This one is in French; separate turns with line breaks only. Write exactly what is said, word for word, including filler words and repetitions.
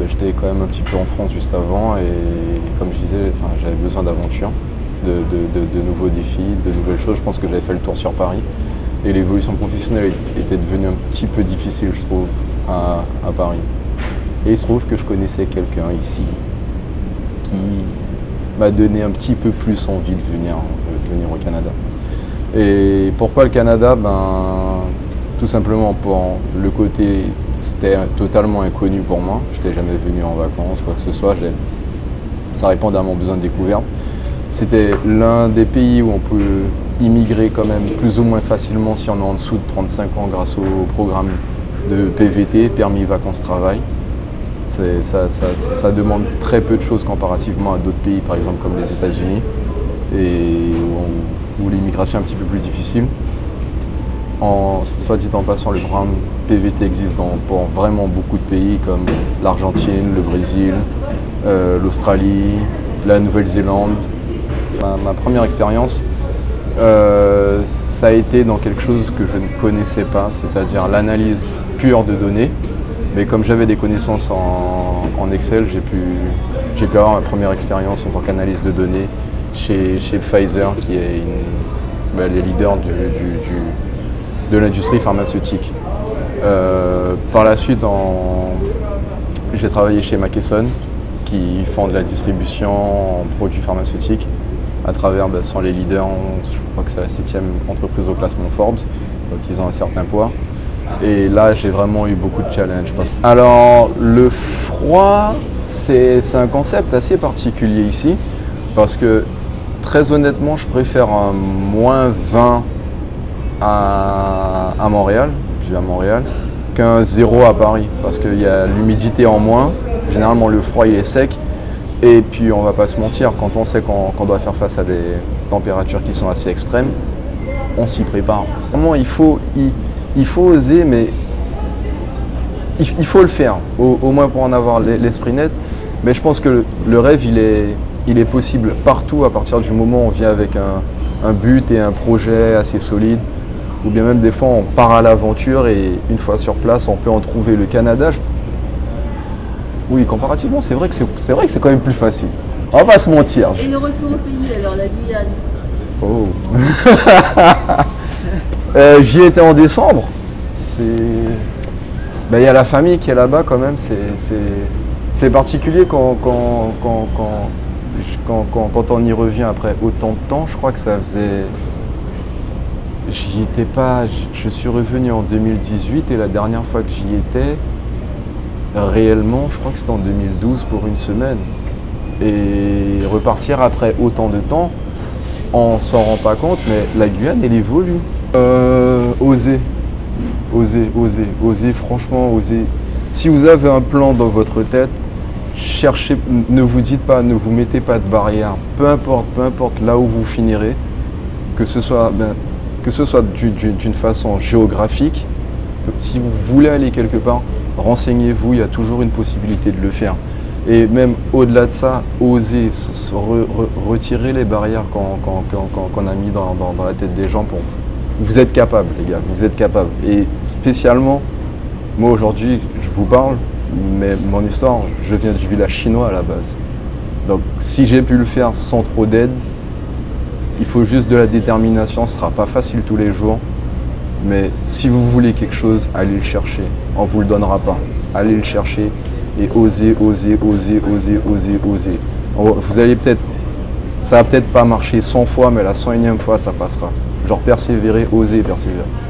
ben, j'étais quand même un petit peu en France juste avant et comme je disais, enfin, j'avais besoin d'aventure, de, de, de, de nouveaux défis, de nouvelles choses. Je pense que j'avais fait le tour sur Paris et l'évolution professionnelle était devenue un petit peu difficile, je trouve, à, à Paris. Et il se trouve que je connaissais quelqu'un ici qui m'a donné un petit peu plus envie de venir, de venir au Canada. Et pourquoi le Canada? Ben, tout simplement pour le côté, c'était totalement inconnu pour moi. Je n'étais jamais venu en vacances, quoi que ce soit. Ça répondait à mon besoin de découverte. C'était l'un des pays où on peut immigrer quand même plus ou moins facilement si on est en dessous de trente-cinq ans grâce au programme de P V T, permis vacances-travail. Ça, ça, ça demande très peu de choses comparativement à d'autres pays, par exemple comme les États-Unis, et où, où l'immigration est un petit peu plus difficile. En, soit dit en passant, le programme P V T existe dans, pour vraiment beaucoup de pays comme l'Argentine, le Brésil, euh, l'Australie, la Nouvelle-Zélande. Ma, ma première expérience, euh, ça a été dans quelque chose que je ne connaissais pas, c'est-à-dire l'analyse pure de données. Mais comme j'avais des connaissances en, en Excel, j'ai pu, j'ai pu avoir ma première expérience en tant qu'analyse de données chez, chez Pfizer, qui est une, ben, les leaders du, du, du, de l'industrie pharmaceutique. Euh, par la suite, j'ai travaillé chez McKesson, qui font de la distribution en produits pharmaceutiques à travers, ben, sont les leaders, je crois que c'est la septième entreprise au classement Forbes, donc ils ont un certain poids. Et là, j'ai vraiment eu beaucoup de challenges. Alors, le froid, c'est un concept assez particulier ici, parce que très honnêtement, je préfère un moins vingt à, à Montréal, je vis à Montréal, qu'un zéro à Paris, parce qu'il y a l'humidité en moins, généralement le froid il est sec, et puis on va pas se mentir, quand on sait qu'on qu'on doit faire face à des températures qui sont assez extrêmes, on s'y prépare. Vraiment, il faut... Il, Il faut oser, mais il, il faut le faire, au, au moins pour en avoir l'esprit net. Mais je pense que le, le rêve, il est, il est possible partout à partir du moment où on vient avec un, un but et un projet assez solide. Ou bien même des fois, on part à l'aventure et une fois sur place, on peut en trouver. Le Canada, je... oui, comparativement, c'est vrai que c'est vrai que c'est quand même plus facile. On va pas se mentir.
Et le retour au pays, alors la Guyane?
Oh. Euh, J'y étais en décembre. Ben, y a la famille qui est là-bas quand même. C'est particulier quand, quand, quand, quand, quand, quand on y revient après autant de temps. Je crois que ça faisait... J'y étais pas... Je suis revenu en deux mille dix-huit et la dernière fois que j'y étais, réellement, je crois que c'était en deux mille douze pour une semaine. Et repartir après autant de temps, on s'en rend pas compte, mais la Guyane, elle évolue. Euh, osez, osez, osez, osez, franchement, osez. Si vous avez un plan dans votre tête, cherchez, ne vous dites pas, ne vous mettez pas de barrière. Peu importe, peu importe là où vous finirez, que ce soit, ben, que ce soit d'une façon géographique. Si vous voulez aller quelque part, renseignez-vous, il y a toujours une possibilité de le faire. Et même au-delà de ça, osez re, re, retirer les barrières qu'on qu'on, qu'on, qu'on a mis dans, dans, dans la tête des gens. Pour... Vous êtes capables, les gars, vous êtes capables. Et spécialement, moi aujourd'hui, je vous parle, mais mon histoire, je viens du village chinois à la base. Donc si j'ai pu le faire sans trop d'aide, il faut juste de la détermination, ce ne sera pas facile tous les jours. Mais si vous voulez quelque chose, allez le chercher. On ne vous le donnera pas. Allez le chercher. Et oser, oser, oser, oser, oser, oser. Vous allez peut-être, ça va peut-être pas marcher cent fois, mais la cent et unième fois, ça passera. Genre persévérer, oser, persévérer.